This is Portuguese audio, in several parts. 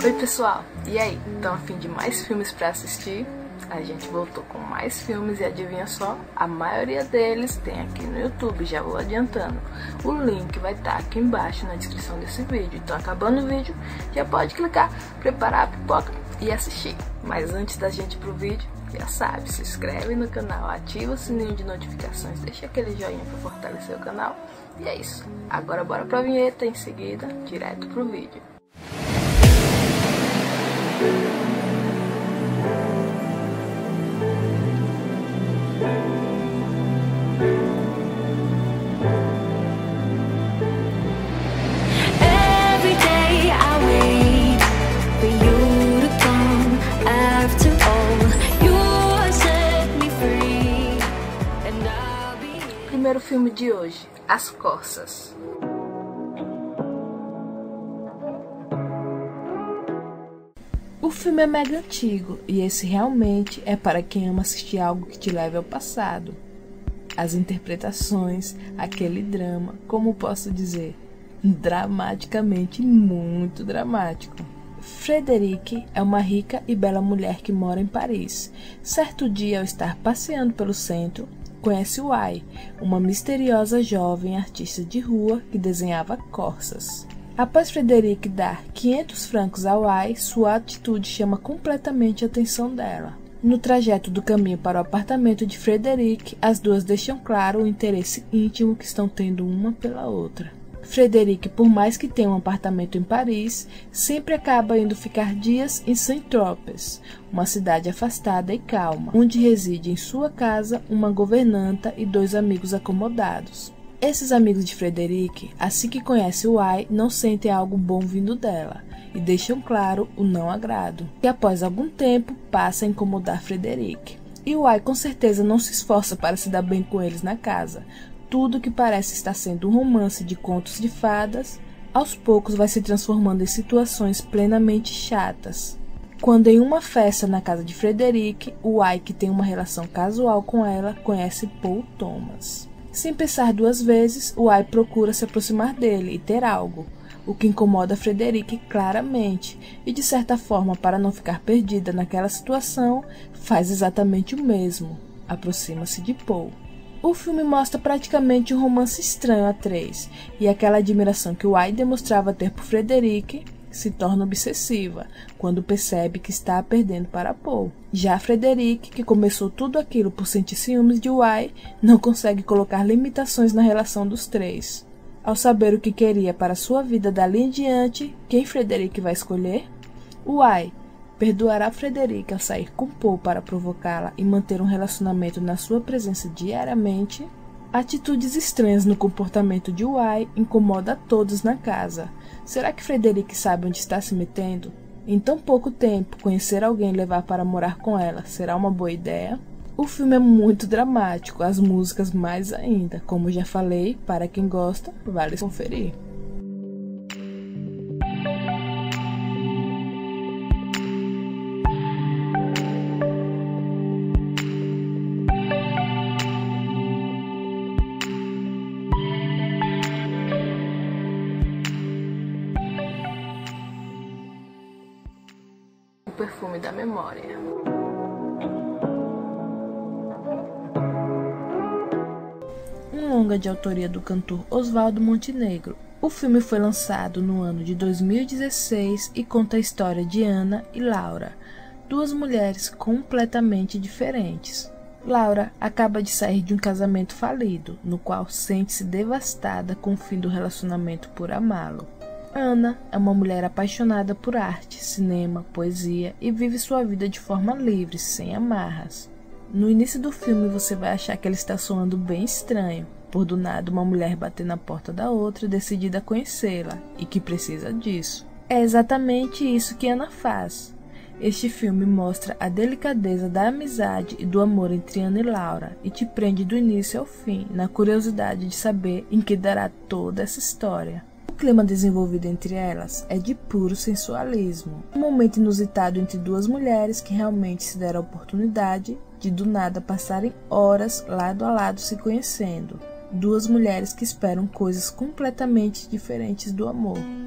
Oi pessoal, e aí? Estão a fim de mais filmes pra assistir? A gente voltou com mais filmes e adivinha só? A maioria deles tem aqui no YouTube, já vou adiantando. O link vai estar aqui embaixo na descrição desse vídeo. Então acabando o vídeo, já pode clicar, preparar a pipoca e assistir. Mas antes da gente ir pro vídeo, já sabe, se inscreve no canal, ativa o sininho de notificações, deixa aquele joinha pra fortalecer o canal. E é isso, agora bora pra vinheta, em seguida, direto pro vídeo. Primeiro filme de hoje, As Corças. O filme é mega antigo e esse realmente é para quem ama assistir algo que te leve ao passado. As interpretações, aquele drama, como posso dizer, dramaticamente muito dramático. Frederique é uma rica e bela mulher que mora em Paris. Certo dia, ao estar passeando pelo centro, conhece Wai, uma misteriosa jovem artista de rua que desenhava corças. Após Frederique dar 500 francos a Wai, sua atitude chama completamente a atenção dela. No trajeto do caminho para o apartamento de Frederique, as duas deixam claro o interesse íntimo que estão tendo uma pela outra. Frederique, por mais que tenha um apartamento em Paris, sempre acaba indo ficar dias em Saint-Tropez, uma cidade afastada e calma, onde reside em sua casa uma governanta e 2 amigos acomodados. Esses amigos de Frederique, assim que conhecem Wai, não sentem algo bom vindo dela e deixam claro o não agrado, que após algum tempo passa a incomodar Frederique. E Wai com certeza não se esforça para se dar bem com eles na casa. Tudo que parece estar sendo um romance de contos de fadas, aos poucos vai se transformando em situações plenamente chatas. Quando em uma festa na casa de Frederique, Wai, que tem uma relação casual com ela, conhece Paul Thomas. Sem pensar 2 vezes, Wai procura se aproximar dele e ter algo, o que incomoda Frederique claramente, e de certa forma, para não ficar perdida naquela situação, faz exatamente o mesmo, aproxima-se de Paul. O filme mostra praticamente um romance estranho a 3, e aquela admiração que Wai demonstrava ter por Frederique se torna obsessiva, quando percebe que está a perdendo para Paul. Já Frederique, que começou tudo aquilo por sentir ciúmes de Wai, não consegue colocar limitações na relação dos 3. Ao saber o que queria para sua vida dali em diante, quem Frederique vai escolher? Wai perdoará Frederique ao sair com Paul para provocá-la e manter um relacionamento na sua presença diariamente? Atitudes estranhas no comportamento de Wai incomodam a todos na casa. Será que Frederique sabe onde está se metendo? Em tão pouco tempo, conhecer alguém e levar para morar com ela será uma boa ideia? O filme é muito dramático, as músicas mais ainda. Como já falei, para quem gosta, vale conferir. O Perfume da Memória. Um longa de autoria do cantor Oswaldo Montenegro. O filme foi lançado no ano de 2016 e conta a história de Ana e Laura, 2 mulheres completamente diferentes. Laura acaba de sair de um casamento falido, no qual sente-se devastada com o fim do relacionamento por amá-lo. Ana é uma mulher apaixonada por arte, cinema, poesia e vive sua vida de forma livre, sem amarras. No início do filme você vai achar que ele está soando bem estranho, por do nada uma mulher bater na porta da outra decidida a conhecê-la e que precisa disso. É exatamente isso que Ana faz. Este filme mostra a delicadeza da amizade e do amor entre Ana e Laura e te prende do início ao fim, na curiosidade de saber em que dará toda essa história. O clima desenvolvido entre elas é de puro sensualismo, um momento inusitado entre 2 mulheres que realmente se deram a oportunidade de do nada passarem horas lado a lado se conhecendo. 2 mulheres que esperam coisas completamente diferentes do amor.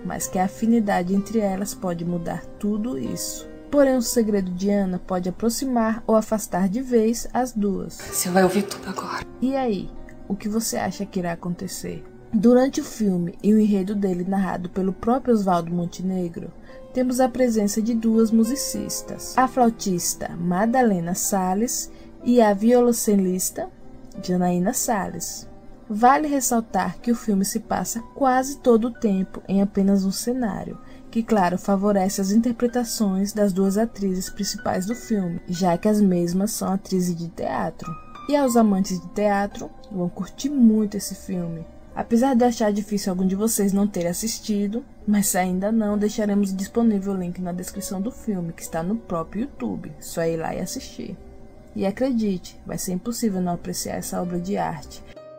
mas que a afinidade entre elas pode mudar tudo isso. Porém, o segredo de Ana pode aproximar ou afastar de vez as duas. Você vai ouvir tudo agora. E aí, o que você acha que irá acontecer? Durante o filme e o enredo dele narrado pelo próprio Oswaldo Montenegro, temos a presença de duas musicistas, a flautista Madalena Salles e a violoncelista Janaína Salles. Vale ressaltar que o filme se passa quase todo o tempo em apenas um cenário, que, claro, favorece as interpretações das duas atrizes principais do filme, já que as mesmas são atrizes de teatro. E aos amantes de teatro, vão curtir muito esse filme. Apesar de eu achar difícil algum de vocês não ter assistido, mas se ainda não, deixaremos disponível o link na descrição do filme, que está no próprio YouTube, só ir lá e assistir. E acredite, vai ser impossível não apreciar essa obra de arte.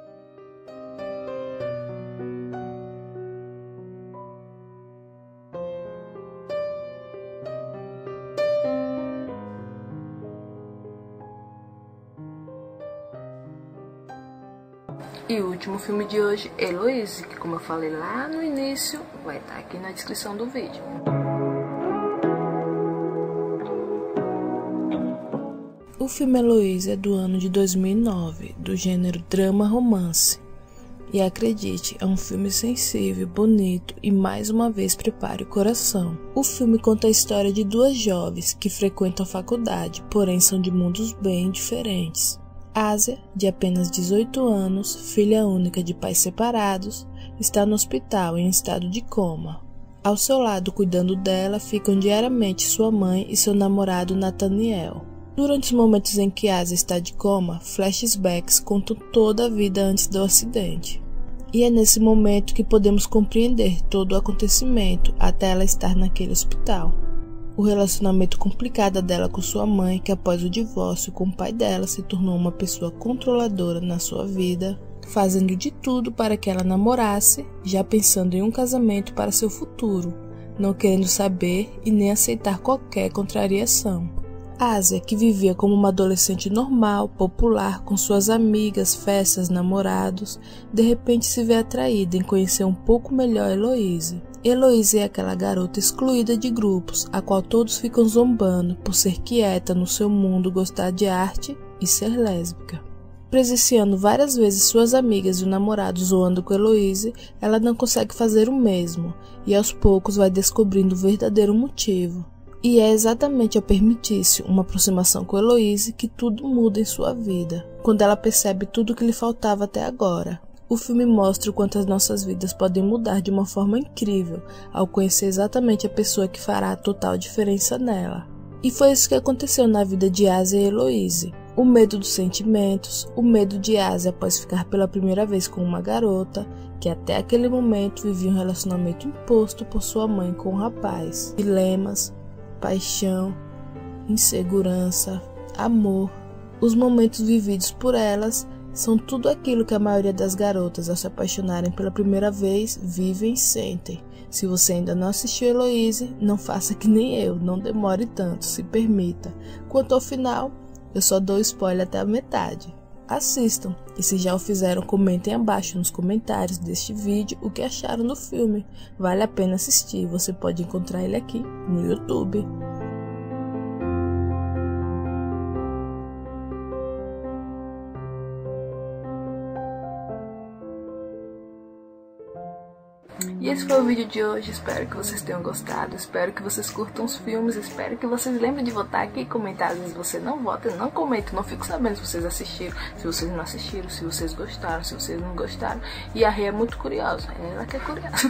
E o último filme de hoje, Heloise, que como eu falei lá no início, vai estar aqui na descrição do vídeo. O filme Heloise é do ano de 2009, do gênero drama-romance. E acredite, é um filme sensível, bonito e mais uma vez prepare o coração. O filme conta a história de duas jovens que frequentam a faculdade, porém são de mundos bem diferentes. Ásia, de apenas 18 anos, filha única de pais separados, está no hospital em estado de coma. Ao seu lado, cuidando dela, ficam diariamente sua mãe e seu namorado Nathaniel. Durante os momentos em que Ásia está de coma, flashbacks contam toda a vida antes do acidente. E é nesse momento que podemos compreender todo o acontecimento até ela estar naquele hospital. O relacionamento complicado dela com sua mãe, que após o divórcio com o pai dela se tornou uma pessoa controladora na sua vida, fazendo de tudo para que ela namorasse, já pensando em um casamento para seu futuro, não querendo saber e nem aceitar qualquer contrariação. Ásia, que vivia como uma adolescente normal, popular, com suas amigas, festas, namorados, de repente se vê atraída em conhecer um pouco melhor Heloise. Heloise é aquela garota excluída de grupos, a qual todos ficam zombando por ser quieta no seu mundo, gostar de arte e ser lésbica. Presenciando várias vezes suas amigas e o namorado zoando com Heloise, ela não consegue fazer o mesmo e aos poucos vai descobrindo o verdadeiro motivo. E é exatamente ao permitir-se uma aproximação com Heloise que tudo muda em sua vida, quando ela percebe tudo o que lhe faltava até agora. O filme mostra o quanto as nossas vidas podem mudar de uma forma incrível ao conhecer exatamente a pessoa que fará a total diferença nela. E foi isso que aconteceu na vida de Ásia e Heloise. O medo dos sentimentos, o medo de Ásia após ficar pela primeira vez com uma garota, que até aquele momento vivia um relacionamento imposto por sua mãe com o rapaz. Dilemas, paixão, insegurança, amor. Os momentos vividos por elas são tudo aquilo que a maioria das garotas, ao se apaixonarem pela primeira vez, vivem e sentem. Se você ainda não assistiu Heloise, não faça que nem eu, não demore tanto, se permita. Quanto ao final, eu só dou spoiler até a metade. Assistam, e se já o fizeram, comentem abaixo nos comentários deste vídeo o que acharam do filme. Vale a pena assistir, você pode encontrar ele aqui no YouTube. E esse foi o vídeo de hoje, espero que vocês tenham gostado, espero que vocês curtam os filmes, espero que vocês lembrem de votar aqui e comentar. Às vezes você não vota, não comenta, não fico sabendo se vocês assistiram, se vocês não assistiram, se vocês gostaram, se vocês não gostaram. E a Rê é muito curiosa, ela que é curiosa.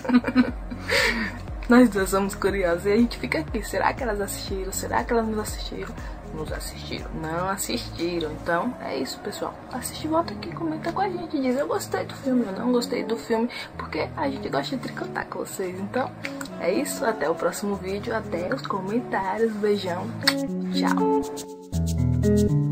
Nós duas somos curiosas e a gente fica aqui, será que elas assistiram, será que elas nos assistiram? Nos assistiram, não assistiram. Então é isso, pessoal, assiste, volta aqui, comenta com a gente, diz eu gostei do filme, eu não gostei do filme, porque a gente gosta de tricotar com vocês. Então é isso, até o próximo vídeo, até os comentários, beijão, tchau.